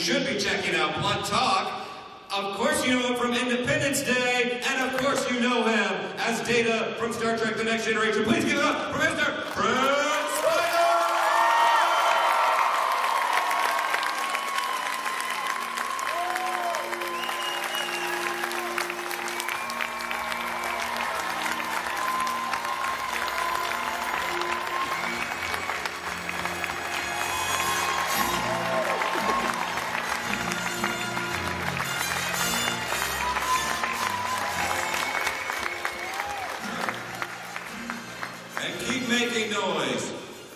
should be checking out Blunt Talk. Of course you know him from Independence Day, and of course you know him as Data from Star Trek The Next Generation. Please give it up for Mr. Brent Spiner! And keep making noise.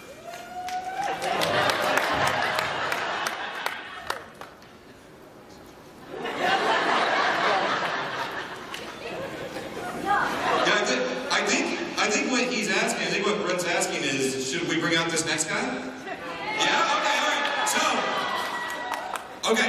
I think what he's asking, I think what Brent's asking is, should we bring out this next guy? Yeah? Okay, all right. So, okay.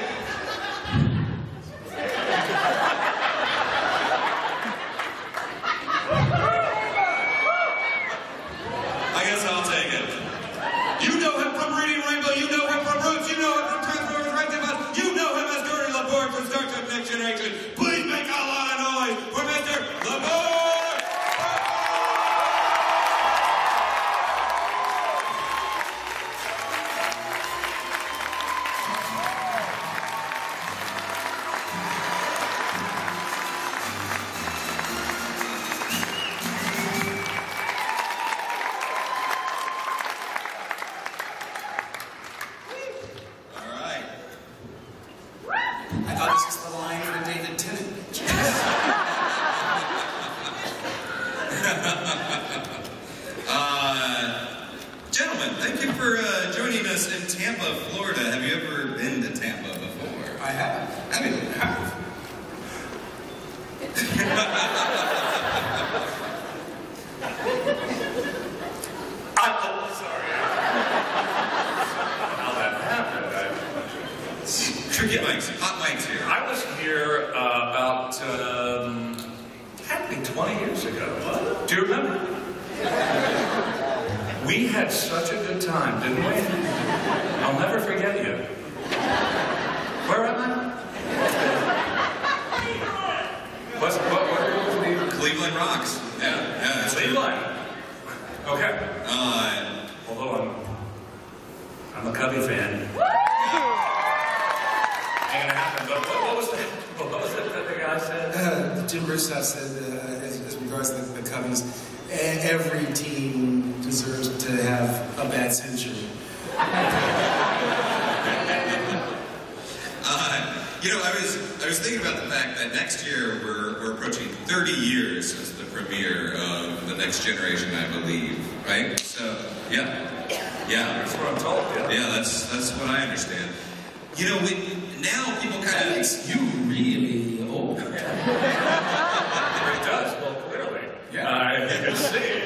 I guess I'll take it. You know him from Reading Rainbow, you know him from Roots, you know him from Transformers Right to Us, you know him as Geordi LaBorde from Star Trek Next Generation. Please make a lot of noise for Mr. LaBorde! I thought this was the line for David Tennant. Gentlemen, thank you for joining us in Tampa, Florida. Have you ever been to Tampa before? I have. Have you? Sorry. How that happened. Tricky mics, hot mics here. I was here about, had to be 20 years ago. What? Do you remember? We had such a good time, didn't we? I'll never forget you. Where am I? What was the Cleveland Rocks. Yeah, that's Cleveland. Okay. Although I'm a Cubby fan. Ain't gonna happen. But what was the thing I said? Jim Broussard said, as regards to the Cubbies, every team deserves to have a bad century. You know, I was thinking about the fact that next year we're approaching 30 years since the premiere of The Next Generation, I believe, right? So, yeah. That's what I'm told. Yeah, that's what I understand. You know, now people kind That of... makes you really old. It does, well, clearly. Yeah. You can see.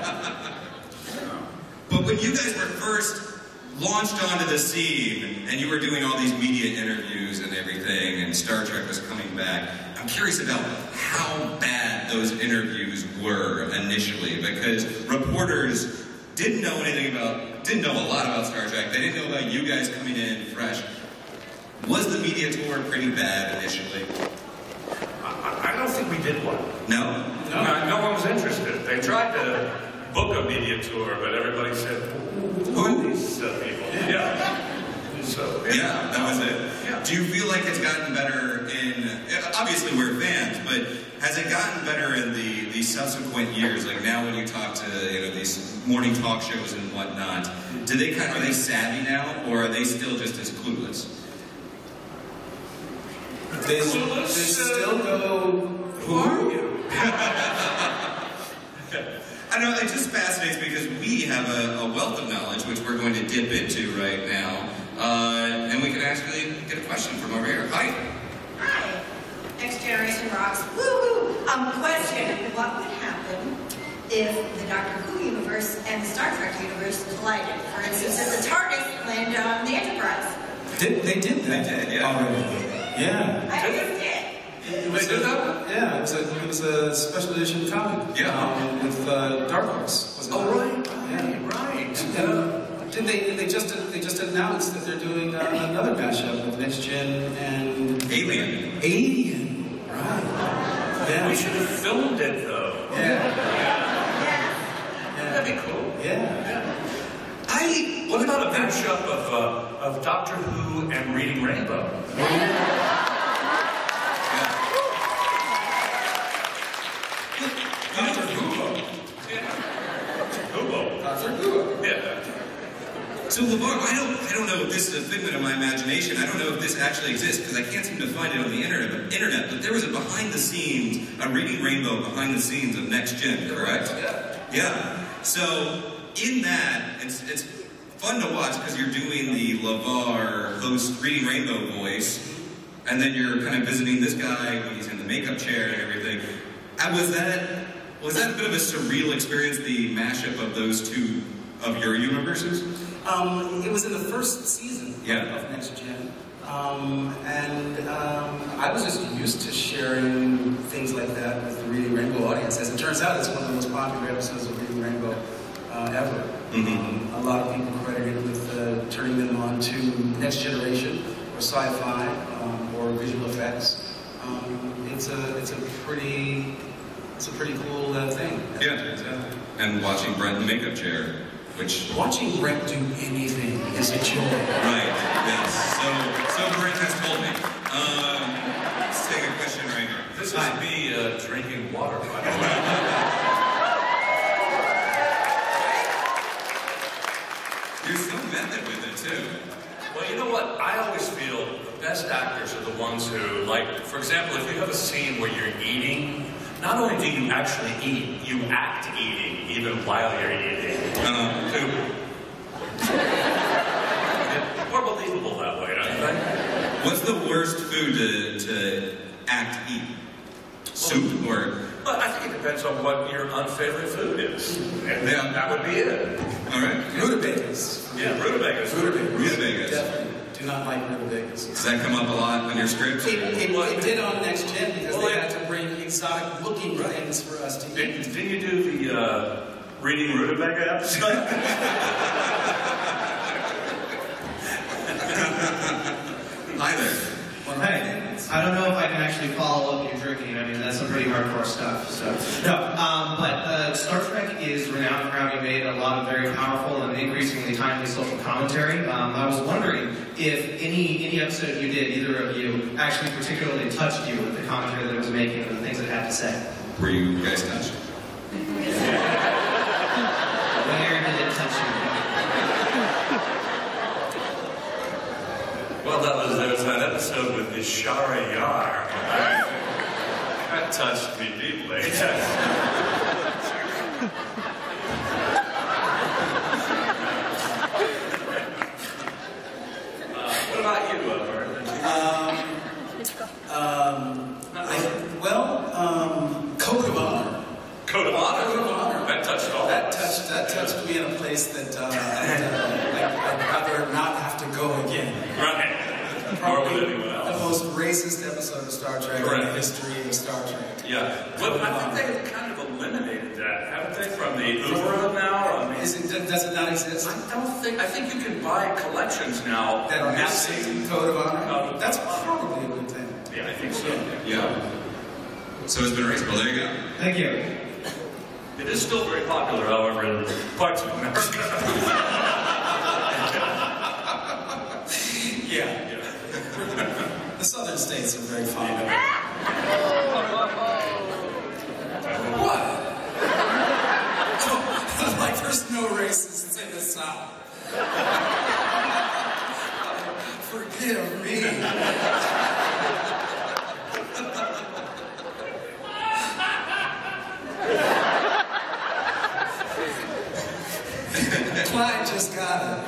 But when you guys were first launched onto the scene, and you were doing all these media interviews and everything, and Star Trek was coming back, I'm curious about how bad those interviews were initially, because reporters didn't know a lot about Star Trek. They didn't know about you guys coming in fresh. Was the media tour pretty bad initially? I don't think we did one. No? No one was interested. They tried to book a media tour, but everybody said, who are these people? Yeah. So, Yeah, that was it. Yeah. Do you feel like it's gotten better in... Obviously we're fans, but has it gotten better in the subsequent years? Like now when you talk to these morning talk shows and whatnot, are they savvy now, or are they still just as clueless? They still go, who are you? I know, it just fascinates because we have a wealth of knowledge, which we're going to dip into right now. And we can actually get a question from over here. Hi. Hi. Next Generation rocks. Woo-hoo! Question. What would happen if the Doctor Who universe and the Star Trek universe collided? For instance, if the TARDIS landed on the Enterprise. They did that. They did, yeah. Already. Yeah. I just did. Yeah, it was a special edition comic. Yeah. With Dark Horse. Oh, right. Yeah. Right. And they just announced that they're doing another mashup with Next Gen and Alien. Alien, right? Yeah. We should have filmed it though. Yeah. That'd be cool. Yeah. What about a mashup of Doctor Who and Reading Rainbow? Doctor Who. Dr. Who. Yeah. So LeVar, I don't know if this is a figment of my imagination. I don't know if this actually exists because I can't seem to find it on the internet. But there was a behind the scenes, a Reading Rainbow behind the scenes of Next Gen, correct? Yeah. So in that, it's fun to watch because you're doing the LeVar host Reading Rainbow voice, and then you're kind of visiting this guy when he's in the makeup chair and everything. Was that a bit of a surreal experience, the mashup of those two of your universes? It was in the first season of Next Gen. I was just used to sharing things like that with the Reading Rainbow audience. As it turns out, it's one of the most popular episodes of Reading Rainbow ever. Mm-hmm. A lot of people credit it with turning them on to Next Generation or sci-fi or visual effects. It's a pretty cool thing. Yeah. And watching Brent in the makeup chair, which... Watching Brent do anything is a joy. Right, yes. So Brent has told me. Let's take a question right here. This is me drinking water, by the way. You're so method with it, too. Well, you know what? I always feel the best actors are the ones who, like, for example, if you have a scene where you're eating, not only do you actually eat, you act eating even while you're eating. More believable that way, don't you think? What's the worst food to act eat? Soup or... Well, I think it depends on what your unfavorite food is. And then that would be it. All right. Rutabagas. Yeah, rutabagas. Rutabagas. Definitely. Do not like rutabagas. Does that come up a lot on your scripts? It did on Next Gen because they had to bring exotic looking things for us to eat. Didn't you do the Reading Rutabaga episode? Hi there. Hey, I don't know if I can actually follow up your drinking. I mean, that's some pretty hardcore stuff. So no, but Star Trek is renowned for having made a lot of very powerful and increasingly timely social commentary. I was wondering if any episode you did, either of you, actually particularly touched you with the commentary that it was making and the things it had to say. Were you guys touched? Where did it touch you? Well, there was that episode with Ishara Yar. That touched me deeply. What about you, Vernon? Code of Honor. Code of Honor? Code of Honor. That touched all That of us. touched me in a place that I'd rather not have to go again. Right. Or with anyone else. The most racist episode of Star Trek in the history of Star Trek. Yeah. Well, I think they've kind of eliminated that, haven't they, from the Uber now? I mean, Does it not exist? I think you can buy collections now That are missing Code of Honor? That's probably a good thing. Yeah, I think so. Yeah. So it's been erased. Well, there you go. Thank you. It is still very popular, however, in parts of America. Yeah. The southern states are very fond of it. What? Oh, like there's no racists in the South. Forgive me. Clyde just got it.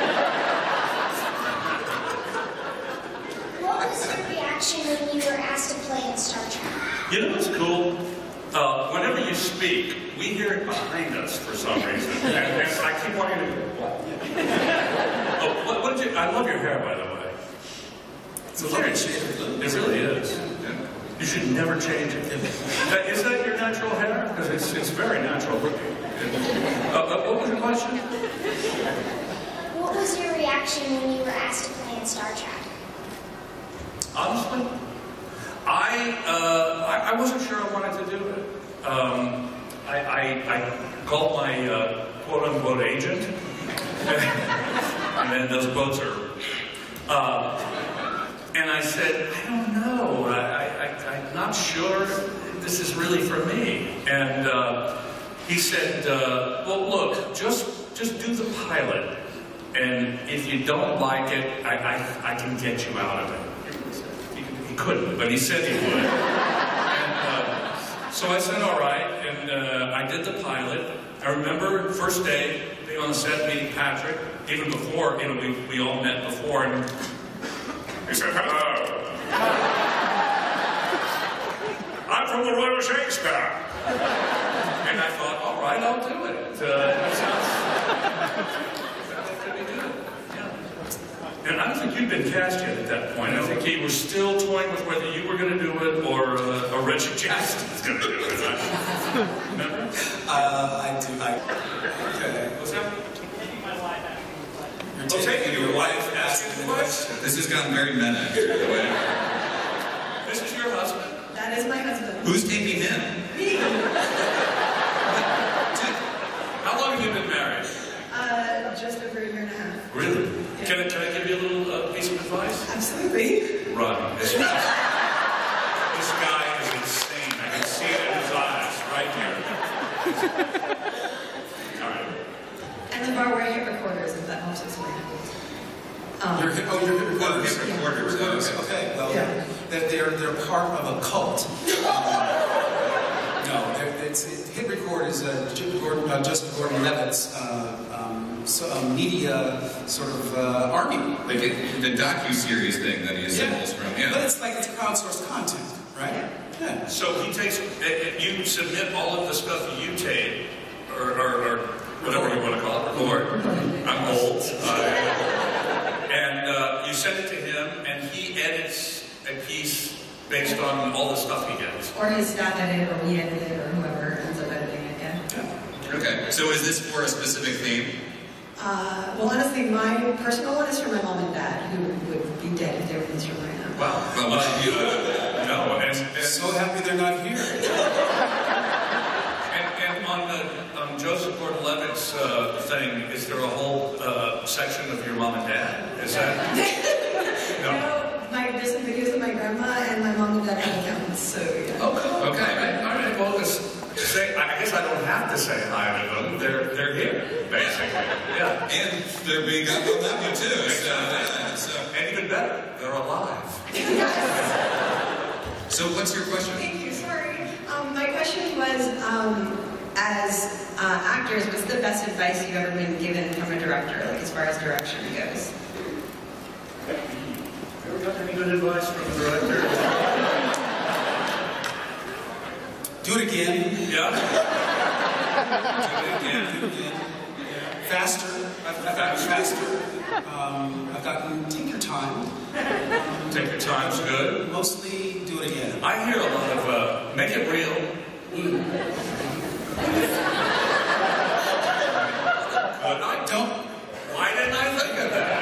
What was your reaction when you were asked to play in Star Trek? You know what's cool? Whenever you speak, we hear it behind us for some reason. And I keep wanting to go, what? Oh, what did you... I love your hair, by the way. It's a lovely shade of blue. It really is. You should never change it. Is that your natural hair? Because it's very natural looking. What was your question? What was your reaction when you were asked to play in Star Trek? Honestly, I wasn't sure I wanted to do it. I called my quote-unquote agent, and then those quotes are, and I said, I don't know, I'm not sure this is really for me. And he said, well, look, just do the pilot, and if you don't like it, I can get you out of it. He couldn't, but he said he would. And, so I said, all right, and I did the pilot. I remember first day being on the set, meeting Patrick, even before, you know, we all met before, and he said, hello. I'm from the Royal Shakespeare. And I thought, all right, I'll do it. That sounds pretty good. Yeah. And I don't think you'd been cast yet at that point. I think you were still toying with whether you were going to do it or Reggie Jackson was going to do it. Remember? I do. Okay. What's that? You're taking your wife asking the question. This has gotten very meta here, by the way. This is your husband. That is my husband. Who's taping him? Me. How long have you been married? Just over a year and a half. Really? Yeah. Can I give you a little piece of advice? Absolutely. Run. This guy is insane. I can see it in his eyes right here. All right. And the bar wear hip recorders, if that helps explain it. Your hip recorders. Hip recorders. Okay. Well, Yeah. they're part of a cult. No, hip record is Justin Gordon-Levitt's media sort of army. Like the docu-series thing that he assembles from. Yeah. But it's crowdsourced content, right? Yeah. So he takes, you submit all of the stuff you tape, or whatever you want to call it, record. I'm old. And you send it to him, and he edits a piece based on all the stuff he gets. Or his staff edit, or we edit it, or whoever ends up editing it, yeah. Okay. So is this for a specific theme? Well, honestly, my personal one is for my mom and dad, who would be dead if they were in this room right now. Wow. Well, what should you do? No, and So happy they're not here. And on Joseph Gordon-Levitt's thing, is there a whole section of your mom and dad? Is that? No. There's some videos of my grandma and my mom and dad have accounts, so yeah. Oh, cool. Okay. All right. Well, just say. I guess I don't have to say hi to them. They're here, basically. Yeah. And they're being up on that one too. So. And even better, they're alive. So what's your question? Thank you, sorry. My question was, as actors, what's the best advice you've ever been given from a director, like as far as direction goes? Ever got any good advice from a director? Do it again. Yeah. Do it again. Faster. I've gotten faster. I've gotten take your time. Take your time's good. Mostly do it again. I hear a lot of make it real. But I don't. Why didn't I think of that?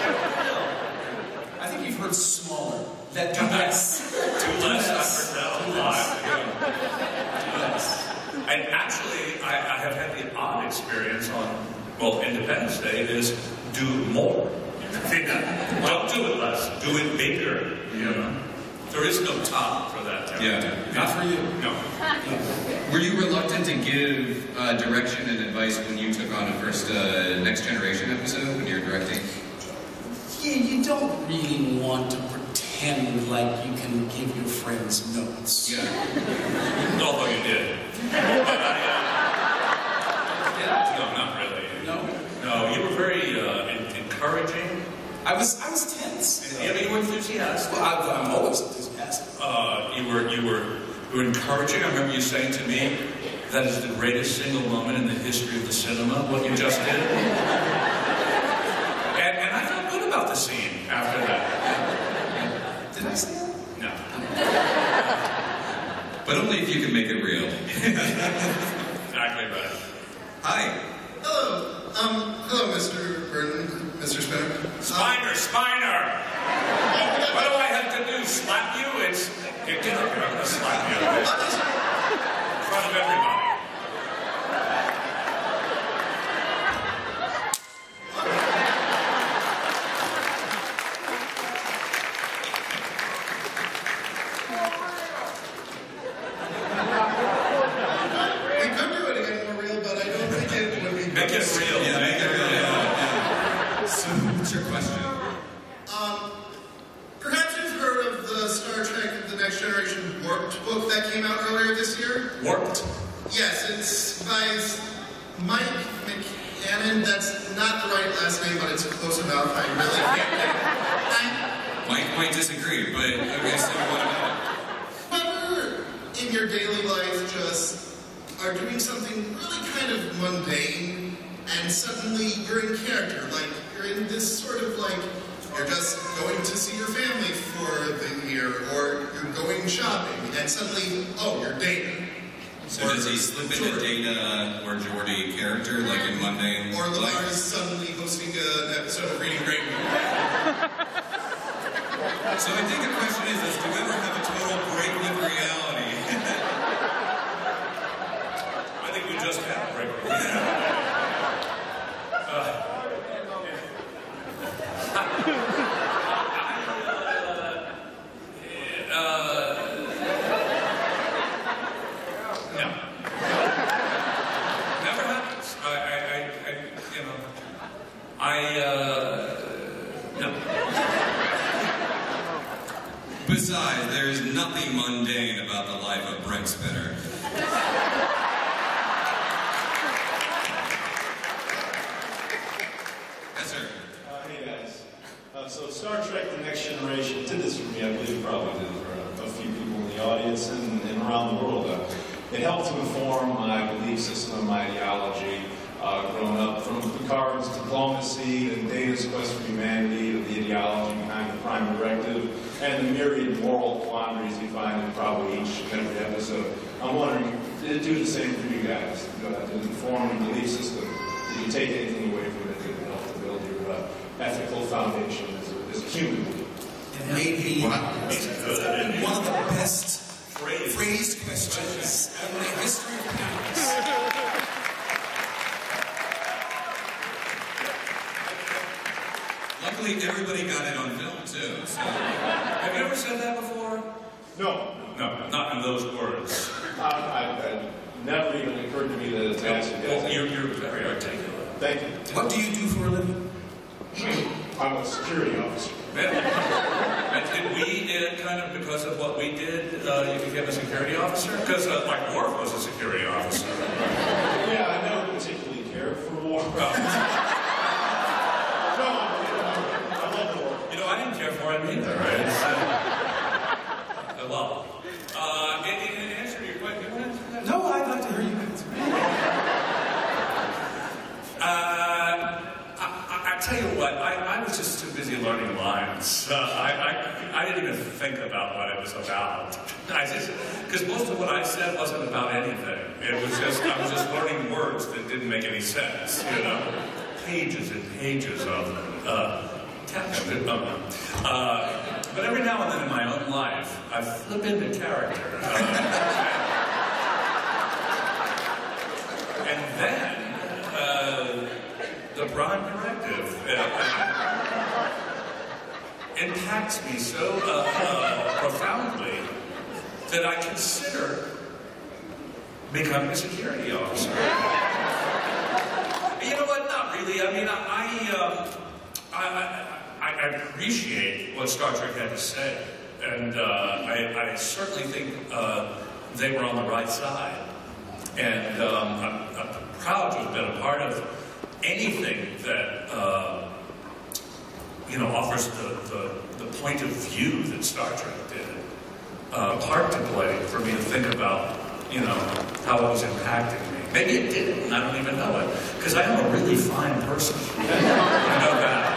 I think you've heard smaller. That do less. Do less, I heard that a lot. Do less. And actually, I have had the odd experience on, well, Independence Day is do more. Don't do it less, do it bigger, you know. There is no top for that. Yeah. Not for you. No. Were you reluctant to give direction and advice when you took on a first Next Generation episode when you were directing? Yeah, you don't really want to pretend like you can give your friends notes. Yeah. Although you did. But no, not really. No? No, you were very encouraging. I was tense. Yeah, but you were enthusiastic. Well, I'm always enthusiastic. You were encouraging. I remember you saying to me, that is the greatest single moment in the history of the cinema, what you just did. And I felt good about the scene after that. Did I say that? No. But only if you can make it real. Exactly right. Hi. Hello. Hello, Mr. Burton, Mr. Spinner. Spiner! What do I have to do? Slap you? Get up here, I'm gonna slap you. In front of everybody. We could do it again more real, but I don't think it would be. Make it real. Yeah, make it real. Yeah. So, what's your question? Perhaps you've heard of the Star Trek The Next Generation Warped book that came out earlier this year? Warped? Yes, it's by Mike McCannon. That's not the right last name, but it's close enough. I really can't. Mike might disagree, but okay, so what about it? Whoever in your daily life just are doing something really kind of mundane, and suddenly you're in character, like you're in this sort of like, you're just going to see your family for the year, or you're going shopping, and suddenly, oh, you're dating. So does he slip into Data or Geordi character, like in Mundane? Or Lamar Life? is suddenly hosting an episode of Reading Rainbow. So I think the question is do you ever have a total break with reality? I think we just had a break with reality. No. Never happens. No. Besides, there is nothing mundane about the life of Brent Spinner. Yes, sir. Hey guys. So Star Trek The Next Generation did this for me, I believe probably did it for a few people in the audience and around the world. It helped to inform my belief system, my ideology, growing up from Picard's diplomacy and Data's quest for humanity, to the ideology behind the Prime Directive, and the myriad moral quandaries you find in probably each and every episode. I'm wondering, did it do the same for you guys? Did it inform your belief system? Did you take anything away from it that could help to build your ethical foundation as a human being? It may be He's good at it. one of the best Phrased questions in the history of panels. Luckily, everybody got it on film, too. So. Have you ever said that before? No. No, not in those words. It never even occurred to me that it's actually Well, you're very articulate. Thank you. What do you do for a living? I'm a security officer. And did we, kind of because of what we did, you became a security officer? Because, like, Worf was a security officer. Yeah, I never particularly cared for war. No, I love war. You know, I didn't care for him either, right? I love him. In answer to your question, you want to answer that? No, I'd like to hear you answer. I tell you what, I was just too busy learning lines. I didn't even think about what it was about. Because most of what I said wasn't about anything. It was just, I was just learning words that didn't make any sense, you know? Pages and pages of them. But every now and then in my own life, I flip into character. And then, the Prime Directive impacts me so profoundly that I consider becoming a security officer. You know what? Not really. I mean, I appreciate what Star Trek had to say, and I certainly think they were on the right side. And I'm proud to have been a part of anything that offers the point of view that Star Trek did. Part to play for me to think about, how it was impacting me. Maybe it didn't, I don't even know it, because I am a really fine person. I know that.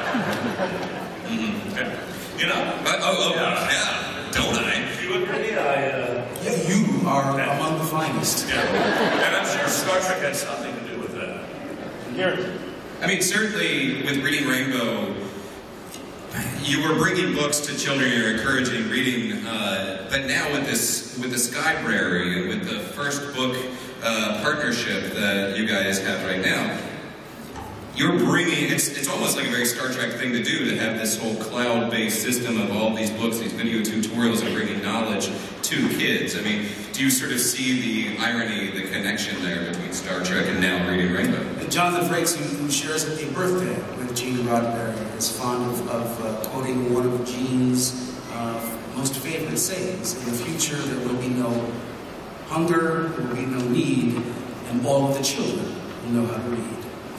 Yeah, don't I? Do you agree? Yeah, you are among the finest. Yeah. And I'm sure Star Trek had something to do with that. Guaranteed. I mean, certainly with Reading Rainbow, you were bringing books to children, you're encouraging reading, but now with the Skybrary and with the first book partnership that you guys have right now, you're bringing, it's almost like a very Star Trek thing to do, to have this whole cloud-based system of all these books, these video tutorials, and bringing knowledge to kids. I mean, do you sort of see the irony, the connection there between Star Trek and now Reading Rainbow? And Jonathan Frakes, who shares a birthday with Gene Roddenberry, is fond of quoting one of Gene's most favorite sayings: in the future there will be no hunger, there will be no need, and all of the children will know how to read.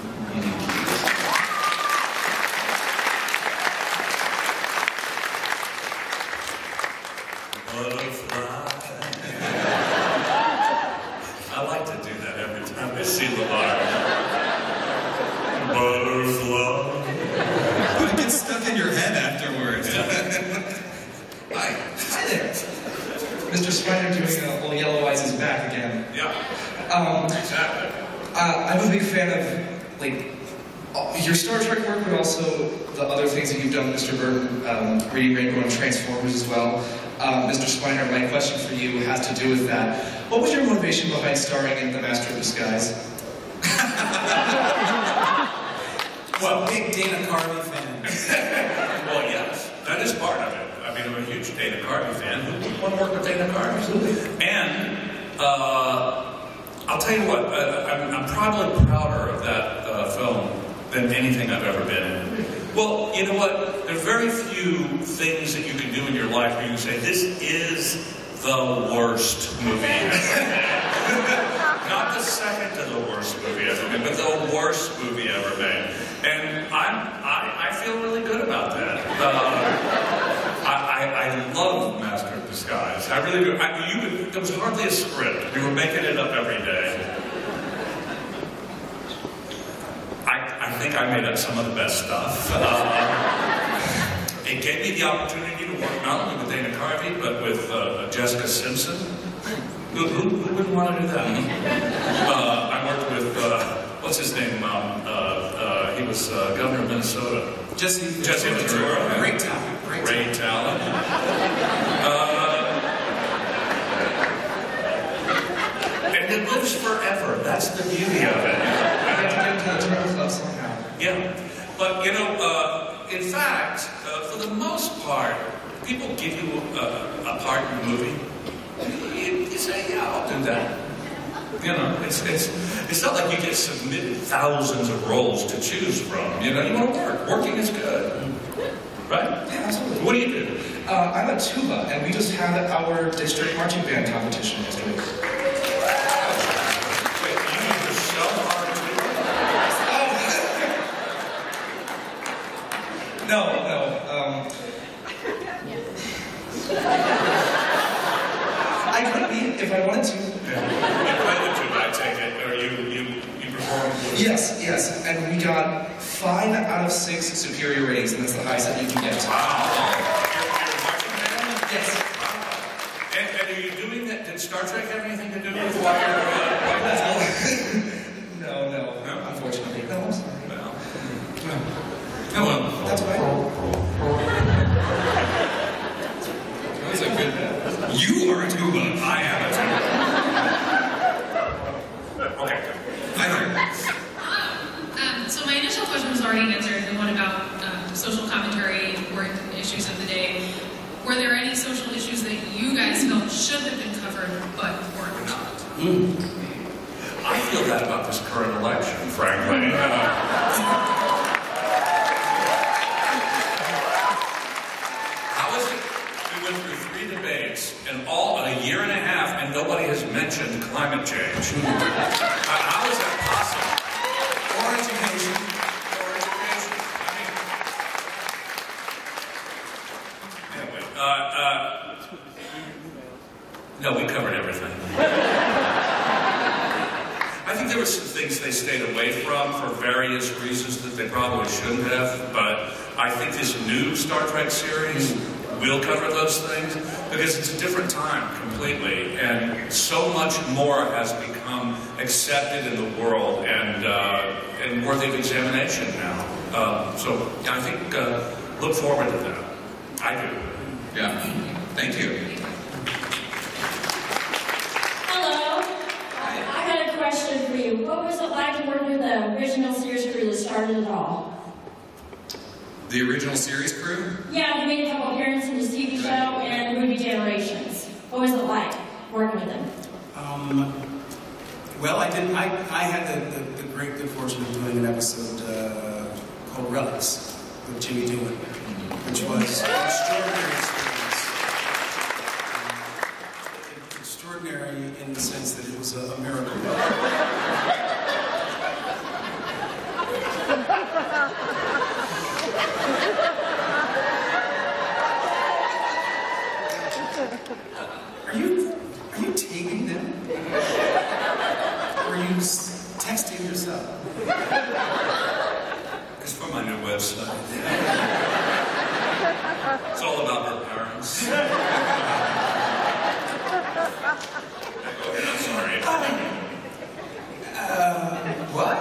I like to do that every time I see the line. Butterfly. It gets stuck in your head afterwards. Hi there. Mr. Spider doing Old Yellow Eyes is back again. Yeah. Exactly. I'm a big fan of, like, your Star Trek work, but also the other things that you've done, Mr. Burton, Reading Rainbow and Transformers as well. Mr. Spiner, my question for you has to do with that. What was your motivation behind starring in The Master of Disguise? Well, big Dana Carvey fan. Well, yes, that is part of it. I mean, I'm a huge Dana Carvey fan. Who would want to work with Dana Carvey? Absolutely. And I'll tell you what, I'm probably prouder of that film than anything I've ever been in. Well, you know what? There are very few things that you can do in your life where you can say, this is the worst movie ever made. Not the second to the worst movie ever made, but the worst movie ever made. And I feel really good about that. I love Master of Disguise. I really do. There was hardly a script. We were making it up every day. I think I made up some of the best stuff. It gave me the opportunity to work not only with Dana Carvey, but with Jessica Simpson. Who wouldn't want to do that? I worked with, what's his name? He was governor of Minnesota. Jesse Ventura. Great talent. Great talent. And it lives forever. That's the beauty of it. Yeah, but you know, in fact, for the most part, people give you a part in the movie. You say, yeah, I'll do that. You know, it's not like you get submitted thousands of roles to choose from. You know, you want to work. Working is good, right? Yeah, absolutely. What do you do? I'm a tuba, and we just had our district marching band competition yesterday. Wait, you yourself are a tuba? No. I could be if I wanted to. Yeah. You play the tuba, I take it, or you perform? Yes, and we got 5 out of 6 superior ratings, and that's the highest that you can get. Wow. You're a marching band? Yes. Wow. And are you doing that? Did Star Trek have anything to do with why you're No, unfortunately. No, I'm sorry. Well. Oh, well. That's right. That was a good... You are a tuba. I am a tuba. Okay. I don't know. So my initial question was already answered, the one about social commentary and important issues of the day. Were there any social issues that you guys felt should have been covered but were not? I feel that about this current election, frankly. How is it we went through 3 debates in all in a year and a half and nobody has mentioned climate change? How is that possible? Or education. No, we covered everything. I think there were some things they stayed away from for various reasons that they probably shouldn't have, but I think this new Star Trek series will cover those things because it's a different time completely, and so much more has become accepted in the world, and and worthy of examination now. So I think look forward to that. I do. Yeah. Thank you. Hello. I got a question for you. What was it like to work with the original series crew that started it all? The original series crew? Yeah, they made a couple appearances in the TV show and the movie Generations. What was it like working with them? Well, I had the great good fortune of doing an episode called Relics with Jimmy Doohan, which was an extraordinary experience. Extraordinary in the sense that it was a miracle. Are you taping them? Or are you texting yourself? It's for my new website. It's all about her parents. Go ahead, I'm sorry. What?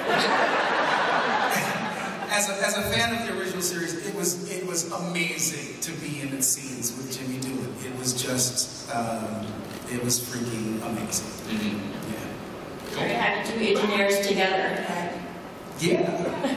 As a fan of the original series, it was amazing to be in the scenes with Jimmy Doohan. It was just, it was freaking amazing. Mm-hmm. Yeah. Cool. We had two engineers together. Yeah.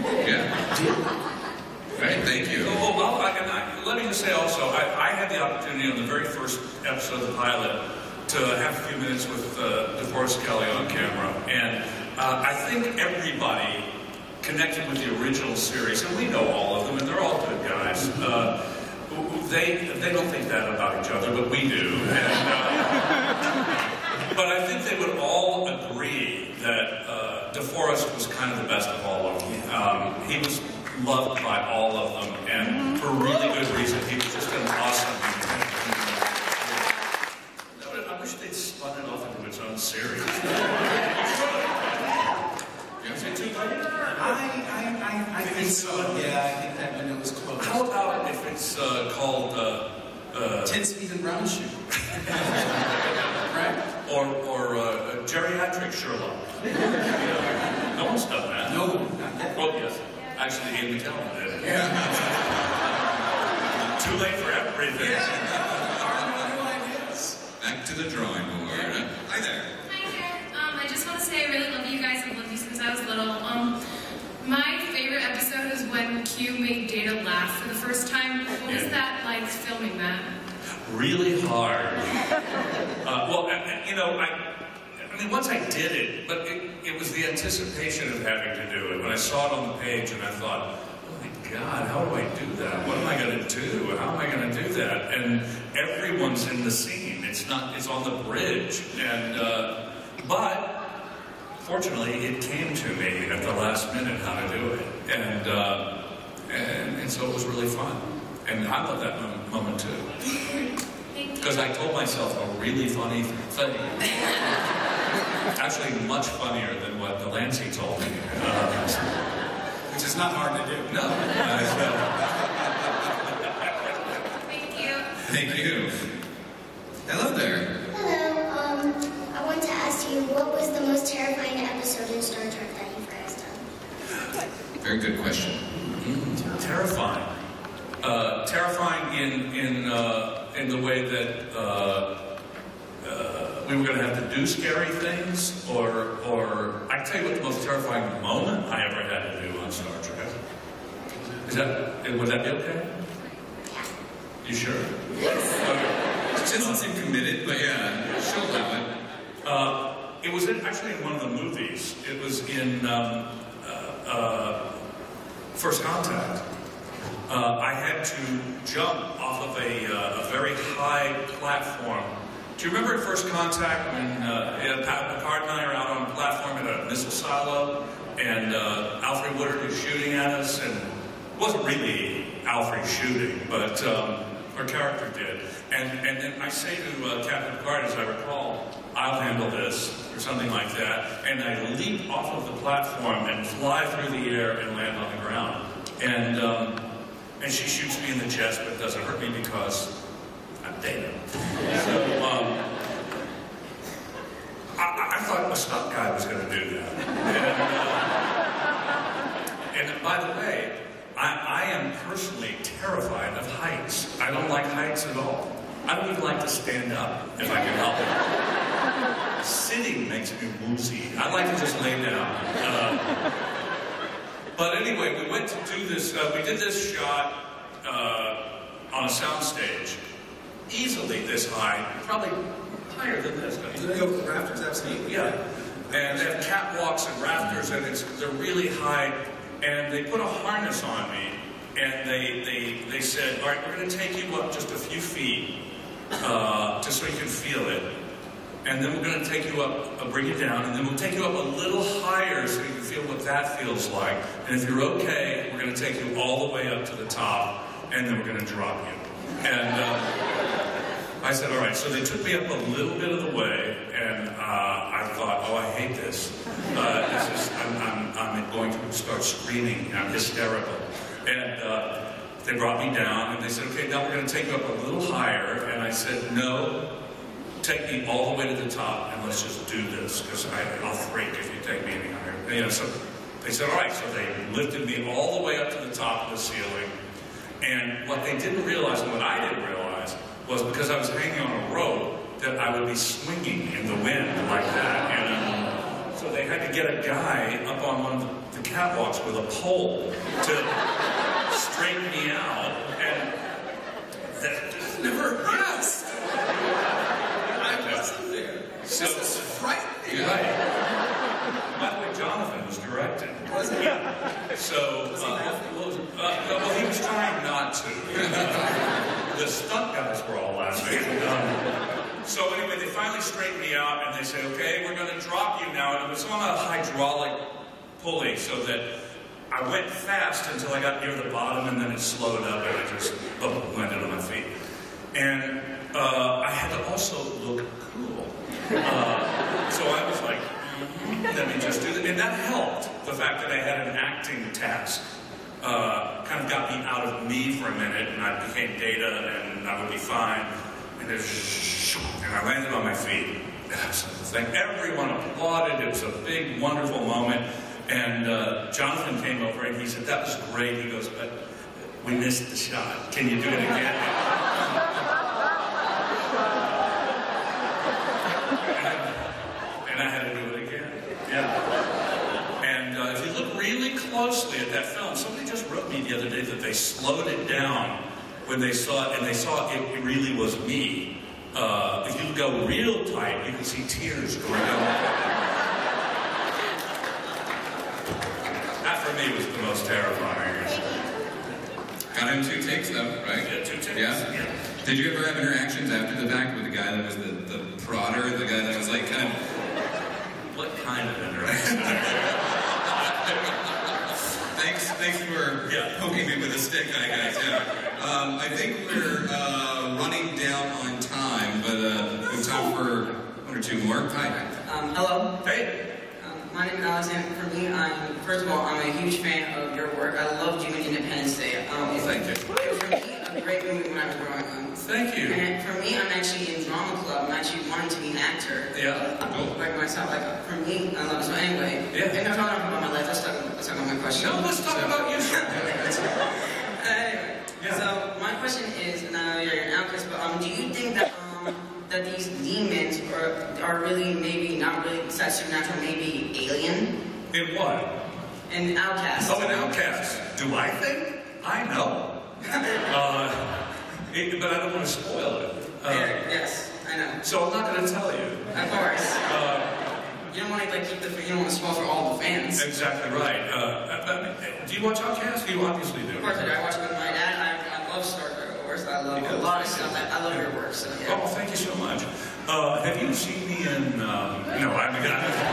Right, thank you. Oh, well, let me just say also, I had the opportunity on the very first episode of the pilot to have a few minutes with DeForest Kelley on camera, and I think everybody connected with the original series, and we know all of them, and they're all good guys. They don't think that about each other, but we do. And, but I think they would all agree that DeForest was kind of the best of all of them. He was loved by all of them, and for a really good reason. He was just an awesome man. I wish they'd spun it off into its own series. I think so. Yeah, I think that window was closed. How about if it's called 10 Speed and Brown Shoe? Right? Or geriatric Sherlock. No one's done that. No, not yet. Well, yes. Actually, Ian McKellen did it. Yeah. Too late for everything. Yeah. Back to the drawing board. Hi there. Hi there. I just want to say I really love you guys. I've loved you since I was little. My favorite episode is when Q made Data laugh for the first time. What was that like filming that? Really hard. Well, you know, I mean, once I did it, but it was the anticipation of having to do it. When I saw it on the page and I thought, oh my God, how do I do that? What am I going to do? How am I going to do that? And everyone's in the scene. It's on the bridge. And, but fortunately, it came to me at the last minute how to do it. And so it was really fun. And I love that moment too. Because I told myself a really funny thing. Actually, much funnier than what Delancey told me. Which is not hard to do. No. Thank you. Thank you. Hello there. Hello, I wanted to ask you, what was the most terrifying episode in Star Trek that you've guys done? Very good question. Terrifying. Terrifying in the way that we were going to have to do scary things, or I can tell you what the most terrifying moment I ever had to do on Star Trek. Would that be okay? You sure? Yes. Okay. She doesn't seem committed, but yeah, she'll allow it. It was actually in one of the movies. It was in First Contact. I had to jump off of a very high platform. Do you remember at First Contact when Picard and I are out on a platform at a missile silo, and Alfred Woodard is shooting at us, and it wasn't really Alfred shooting, but our character did. And then I say to Captain Picard, as I recall, I'll handle this, or something like that, and I leap off of the platform and fly through the air and land on the ground. And she shoots me in the chest, but it doesn't hurt me because I'm Data. So, I thought a stunt guy was going to do that. by the way, I am personally terrified of heights. I don't like heights at all. I don't even like to stand up if I can help it. Sitting makes me woozy. I like to just lay down. But anyway, we went to do this, we did this shot on a soundstage, easily this high, probably higher than this. Do they go with rafters? Absolutely. Yeah. And they have catwalks and rafters, and they're really high. And they put a harness on me, and they said, all right, we're going to take you up just a few feet, just so you can feel it. And then we're going to take you up, bring you down, and then we'll take you up a little higher so you can feel what that feels like. And if you're okay, we're going to take you all the way up to the top, and then we're going to drop you. And I said, all right. So they took me up a little bit of the way, and I thought, oh, I hate this. I'm going to start screaming. I'm hysterical. And they brought me down, and they said, okay, now we're going to take you up a little higher. And I said, no. Take me all the way to the top, and let's just do this, because I'll freak if you take me any higher. And, you know, so they said, all right. So they lifted me all the way up to the top of the ceiling. And what they didn't realize, and what I didn't realize, was because I was hanging on a rope, that I would be swinging in the wind like that. And so they had to get a guy up on one of the catwalks with a pole to straighten me out. And that just never passed. So, this is frightening. Right. By the way, Jonathan was directing. Was he? Yeah. So, well, he was trying not to. The stunt guys were all laughing. So anyway, they finally straightened me out, and they said, okay, we're going to drop you now. And it was on a hydraulic pulley, so that I went fast until I got near the bottom, and then it slowed up, and I just landed on my feet. And I had to also look cool. So I was like, let me just do that. And that helped. The fact that I had an acting task kind of got me out of me for a minute, and I became Data, and I would be fine. And I landed on my feet. Everyone applauded. It was a big, wonderful moment. And Jonathan came over, and he said, that was great. He goes, but we missed the shot. Can you do it again? And I had to do it again. Yeah. And if you look really closely at that film, somebody just wrote me the other day that they slowed it down when they saw it, and they saw it really was me. If you go real tight, you can see tears going down. That for me was the most terrifying. Got him 2 takes though, right? Yeah, 2 takes. Yeah? Did you ever have interactions after the fact with the guy that was the prodder, the guy that was like kind of... What kind of interaction? Thanks for poking me with a stick, I guess. Yeah. I think we're running down on time, but we have time for 1 or 2 more. Hi. Hello. Hey. My name is Alexander. For me, first of all, I'm a huge fan of your work. I loved you in Independence Day. Thank you. It was for me a great movie when I was growing up. Thank you. And for me, I'm actually in drama club. I'm actually wanting to be an actor. Yeah. Cool. Like myself, like for me, I love it. So anyway, and I'm talking about my life. Let's talk about my question. No, let's talk about you. Anyway, so my question is, and I know you're an actress, but do you think that that these demons are really maybe not really supernatural, maybe alien? In what? In Outcast. Oh, in Outcast. Do I think? I know. But I don't want to spoil it. Yes, I know. So I'm not going to tell you. Of course. You don't want to like you don't want to spoil for all the fans. Exactly right. Do you watch Outcast? You obviously do. Of course I do. I watch it with my dad. I love Star Trek, of course. I love a lot of stuff. I love your work. So yeah. Oh, thank you so much. Have you seen me in? No, I mean.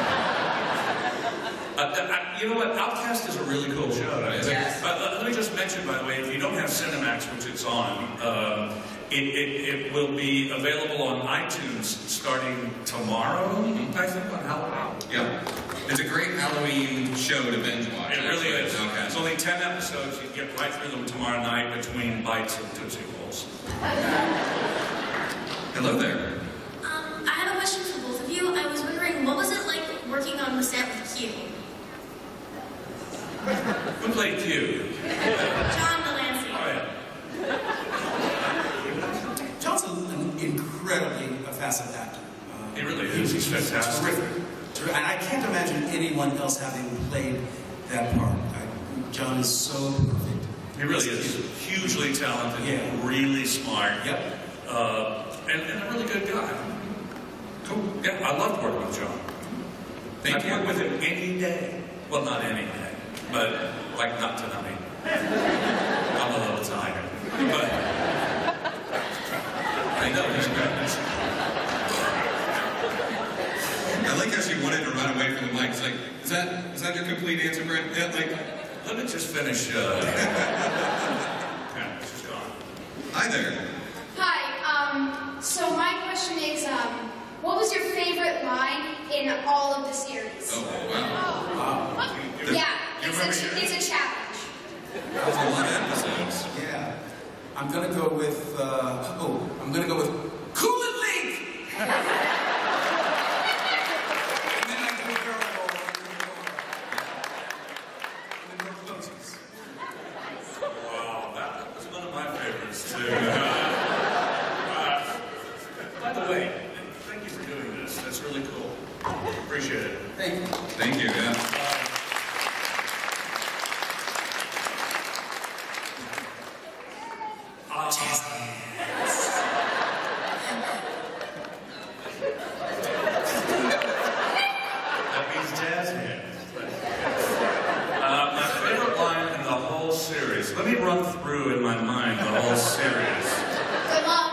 You know what? Outcast is a really cool show. Yes. Let me just mention, by the way, if you don't have Cinemax, which it's on, it will be available on iTunes starting tomorrow, I think, on Halloween. Yeah. It's a great Halloween show to binge watch. It really is. Okay. It's only 10 episodes. You can get right through them tomorrow night between bites of Tootsie Rolls. Hello there. I have a question for both of you. I was wondering, what was it like working on the set with Q? Who played Q? classic actor. He really is. He's fantastic. Terrific. And I can't imagine anyone else having played that part. John is so perfect. He really is. Hugely talented, really smart, and a really good guy. Cool. Yeah, I loved working with John. I'd work with him any day. Well, not any day, but like not tonight. I'm a little tired. But I know he's great. I like how she wanted to run away from the mic. It's like, is that your complete answer, Brent? Yeah, like, let me just finish. Yeah, she's gone. Hi there. Hi. So my question is, what was your favorite line in all of the series? Oh, wow. Wow. It's a challenge. That's a lot of episodes. Yeah. I'm gonna go with Cool and Link! Wow, that was one of my favorites too. By the way, thank you for doing this. That's really cool. Appreciate it. Thank you. Thank you, yeah. That means jazz hands. My favorite line in the whole series. Let me run through in my mind the whole series. Good luck.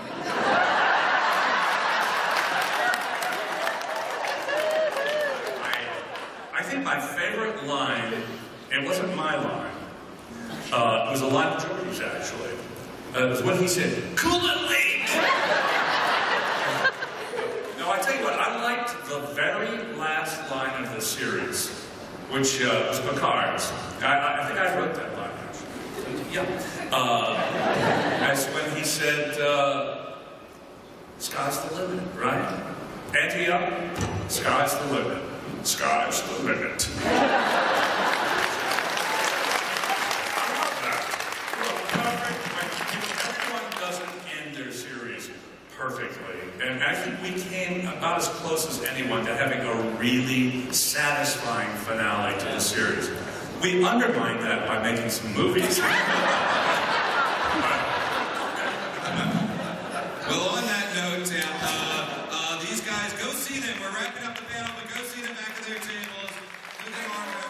I think my favorite line, it wasn't my line. It was a line of George's, actually. It was when he said, "Cool and Link!" Now, I tell you what, I liked the very last line of the series, which was Picard's. I think I wrote that line, actually. Yeah. As when he said, sky's the limit, right? Ante up, sky's the limit. Sky's the limit. Everyone doesn't end their series perfectly. And I think we came about as close as anyone to having a really satisfying finale to the series. We undermined that by making some movies. Well, on that note, these guys, go see them. We're wrapping up the panel, but go see them back at their tables. Do them honor.